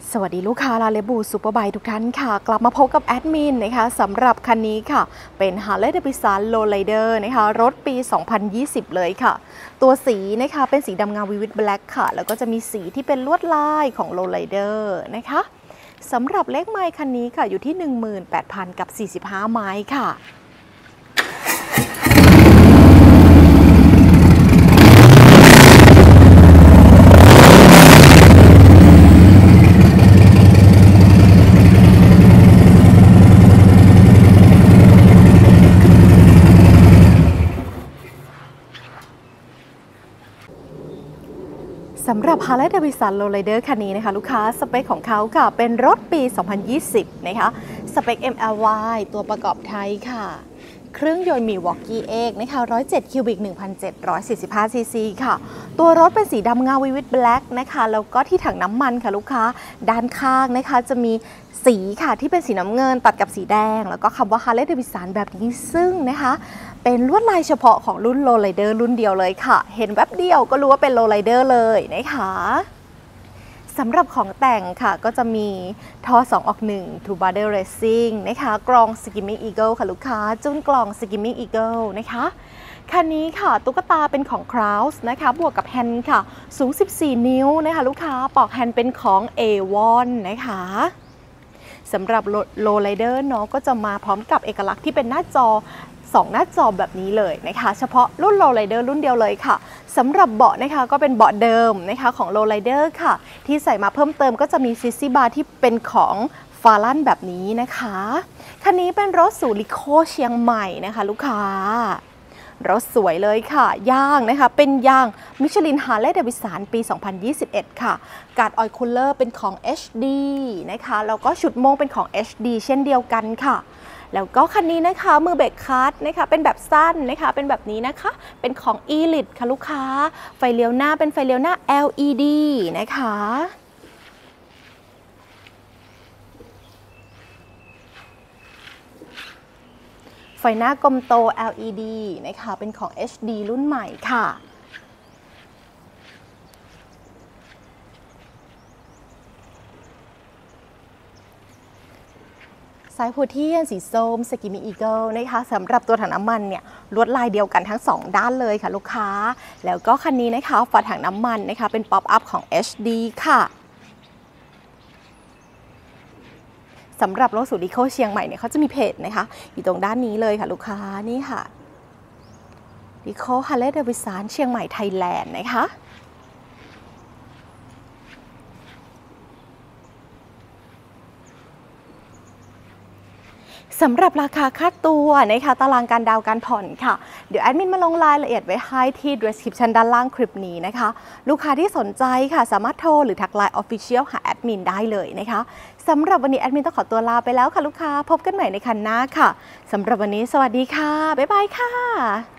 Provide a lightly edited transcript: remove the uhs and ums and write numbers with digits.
สวัสดีลูกค้าลาเลบูซูเปอร์ไบค์ทุกท่านค่ะกลับมาพบกับแอดมินนะคะสำหรับคันนี้ค่ะเป็น Harley Davidson Lowrider นะคะรถปี 2020 เลยค่ะตัวสีนะคะเป็นสีดำเงาวิวิตแบล็คค่ะแล้วก็จะมีสีที่เป็นลวดลายของ Lowrider นะคะสำหรับเลขไมล์คันนี้ค่ะอยู่ที่ 18,000 กับ 45 ไมล์ค่ะสำหรับ Harley Davidson Lowrider คันนี้นะคะลูกค้าสเปคของเขาค่ะเป็นรถปี 2020 นะคะสเปค MLY ตัวประกอบไทยค่ะเครื่องยนต์มี Milwaukee X นะคะ107 คิวบิก 1,745 ซีซีค่ะตัวรถเป็นสีดำเงาวิวิตแบล็คนะคะแล้วก็ที่ถังน้ำมันค่ะลูกค้าด้านข้างนะคะจะมีสีค่ะที่เป็นสีน้ำเงินตัดกับสีแดงแล้วก็คำว่า Harley Davidson แบบนี้ซึ่งนะคะเป็นลวดลายเฉพาะของรุ่น Lowrider รุ่นเดียวเลยค่ะเห็นแวบเดียวก็รู้ว่าเป็น Lowrider เลยนะคะสำหรับของแต่งค่ะก็จะมีท่อ2ออก1 True Border Racing นะคะกรอง Skimming Eagle ค่ะลูกค้าจุ้นกรอง Skimming Eagle นะคะคันนี้ค่ะตุ๊กตาเป็นของ Kraus นะคะบวกกับแฮนด์ค่ะสูง14 นิ้วนะคะลูกค้าปอกแฮนด์เป็นของ A1 นะคะสำหรับ Lowrider เนาะก็จะมาพร้อมกับเอกลักษณ์ที่เป็นหน้าจอ2 หน้าจอแบบนี้เลยนะคะเฉพาะรุ่น Lowrider รุ่นเดียวเลยค่ะสำหรับเบาะนะคะก็เป็นเบาะเดิมนะคะของ Lowrider ค่ะที่ใส่มาเพิ่มเติมก็จะมีซิซี่บาร์ที่เป็นของฟาลันแบบนี้นะคะคันนี้เป็นรถสูริโคเชียงใหม่นะคะลูกค้ารถสวยเลยค่ะยางนะคะเป็นยางมิชลิน Harley Davidson ปี 2021 ค่ะการ์ดออยล์คูลเลอร์เป็นของ HD นะคะแล้วก็ชุดโม่งเป็นของ HD เช่นเดียวกันค่ะแล้วก็คันนี้นะคะมือเบรกคัทนะคะเป็นแบบสั้นนะคะเป็นแบบนี้นะคะเป็นของ Elite ค่ะลูกค้าไฟเลี้ยวหน้าเป็นไฟเลี้ยวหน้า LED นะคะไฟหน้ากลมโต LED นะคะเป็นของ HD รุ่นใหม่ค่ะสายหัวเทียนสีส้ม Skimming Eagle นะคะสำหรับตัวถังน้ำมันเนี่ยลวดลายเดียวกันทั้ง2ด้านเลยค่ะลูกค้าแล้วก็คันนี้นะคะฝาถังน้ำมันนะคะเป็นป๊อปอัพของ HD ค่ะสำหรับรถสูริโคเชียงใหม่เนี่ยเขาจะมีเพจนะคะอยู่ตรงด้านนี้เลยค่ะลูกค้านี่ค่ะริโค Harley Davidson เชียงใหม่ไทยแลนด์นะคะสำหรับราคาค่าตัวนะคะตารางการดาวการผ่อนค่ะเดี๋ยวแอดมินมาลงรายละเอียดไว้ให้ที่ description ด้านล่างคลิปนี้นะคะลูกค้าที่สนใจค่ะสามารถโทรหรือทักไลน์ Official หาแอดมินได้เลยนะคะสำหรับวันนี้แอดมินต้องขอตัวลาไปแล้วค่ะลูกค้าพบกันใหม่ในคันหน้าค่ะสำหรับวันนี้สวัสดีค่ะบ๊ายบายค่ะ